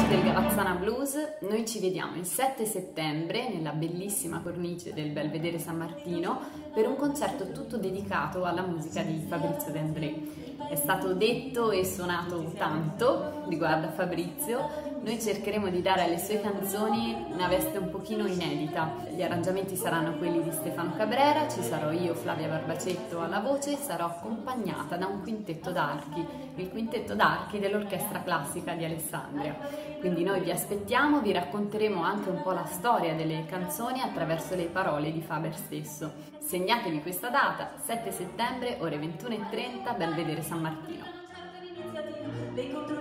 del Gavazzana Blues, noi ci vediamo il 7 settembre nella bellissima cornice del Belvedere San Martino per un concerto tutto dedicato alla musica di Fabrizio De André. È stato detto e suonato tanto riguardo a Fabrizio, noi cercheremo di dare alle sue canzoni una veste un pochino inedita. Gli arrangiamenti saranno quelli di Stefano Cabrera, ci sarò io, Flavia Barbacetto, alla voce, e sarò accompagnata da un quintetto d'archi, il quintetto d'archi dell'Orchestra Classica di Alessandria. Quindi noi vi aspettiamo, vi racconteremo anche un po' la storia delle canzoni attraverso le parole di Faber stesso. Segnatevi questa data, 7 settembre, ore 21:30, Belvedere San Martino.